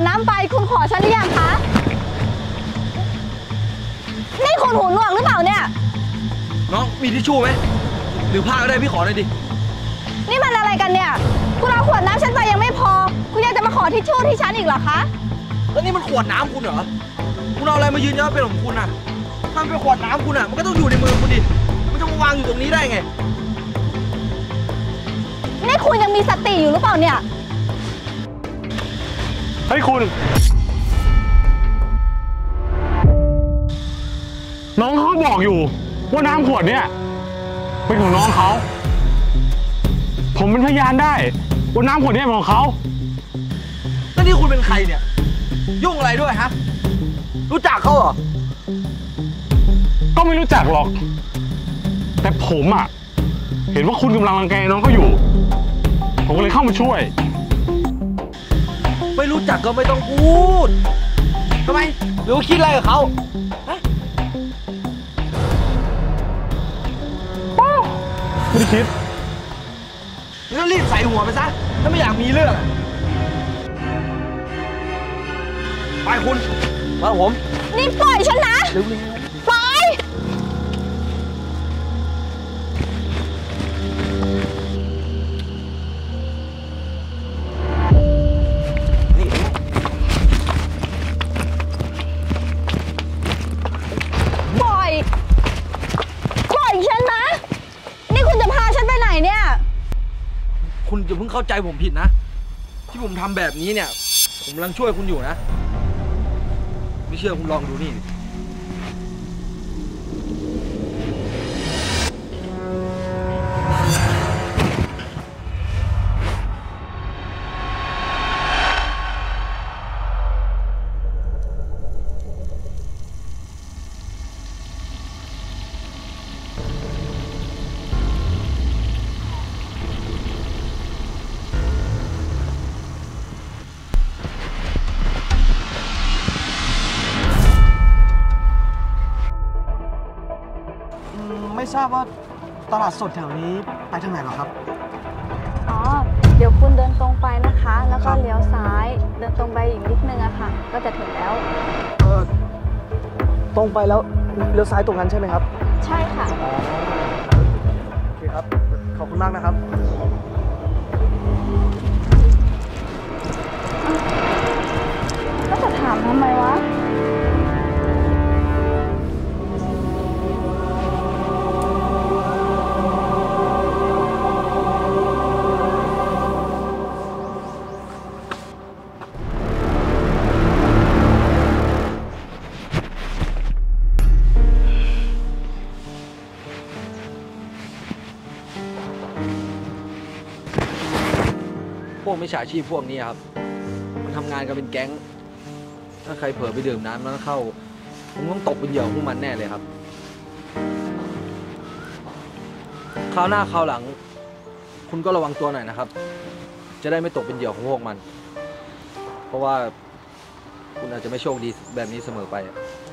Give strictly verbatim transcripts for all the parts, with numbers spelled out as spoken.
ดน้ำไปคุณขอฉันหรือยังคะนี่คุณหูหนวกหรือเปล่าเนี่ยน้องมีทิชชู่ไหมหรือผ้าก็ได้พี่ขอหน่อยดินี่มันอะไรกันเนี่ยคุณเอาขวดน้ำฉันไปยังไม่พอคุณยังจะมาขอทิชชู่ที่ฉันอีกเหรอคะแล้วนี่มันขวดน้ำคุณเหรอคุณเอาอะไรมายืนยันว่าเป็นของคุณน่ะถ้าเป็นขวดน้ำคุณอ่ะมันก็ต้องอยู่ในมือคุณดิมันจะมาวางอยู่ตรงนี้ได้ไงนี่คุณยังมีสติอยู่หรือเปล่าเนี่ยเฮ้ยคุณน้องเขาบอกอยู่ว่าน้ำขวดเนี่ยเป็นของน้องเขาผมเป็นพยานได้ว่าน้ำขวดนี้เป็นของเขาแล้วนี่คุณเป็นใครเนี่ยยุ่งอะไรด้วยฮะรู้จักเขาเหรอก็ไม่รู้จักหรอกแต่ผมอ่ะเห็นว่าคุณกำลังรังแกน้องเขาอยู่ผมก็เลยเข้ามาช่วยไม่รู้จักก็ไม่ต้องพูดทำไมหรือว่าคิดอะไรกับเขาไม่ได้คิดงั้นรีบใส่หัวไปซะถ้าไม่อยากมีเรื่องไปคุณมาผมนี่ปล่อยฉันนะปล่อยนี่ปล่อยปล่อยฉันนะนี่คุณจะพาฉันไปไหนเนี่ยคุณจะเพิ่งเข้าใจผมผิดนะที่ผมทำแบบนี้เนี่ยผมกำลังช่วยคุณอยู่นะไม่เชื่อคุณลองดูนี่ไม่ทราบว่าตลาดสดแถวนี้ไปทางไหนหรอครับอ๋อเดี๋ยวคุณเดินตรงไปนะคะแล้วก็เลี้ยวซ้ายเดินตรงไปอีกนิดนึงอะค่ะก็จะถึงแล้วเออตรงไปแล้วเลี้ยวซ้ายตรงนั้นใช่ไหมครับใช่ค่ะโอเคครับขอบคุณมากนะครับก็จะถามทำไมวะพวกมิจฉาชีพพวกนี้ครับมันทำงานกันเป็นแก๊งถ้าใครเผลอไปดื่มน้ำแล้วเข้าผมต้องตกเป็นเหยื่อของพวกมันแน่เลยครับคราวหน้าคราวหลังคุณก็ระวังตัวหน่อยนะครับจะได้ไม่ตกเป็นเหยื่อของพวกมันเพราะว่าคุณอาจจะไม่โชคดีแบบนี้เสมอไป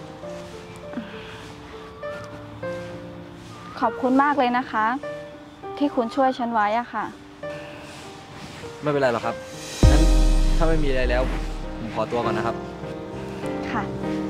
ขอบคุณมากเลยนะคะที่คุณช่วยฉันไว้อะค่ะไม่เป็นไรหรอกครับงั้นถ้าไม่มีอะไรแล้วผมขอตัวก่อนนะครับค่ะ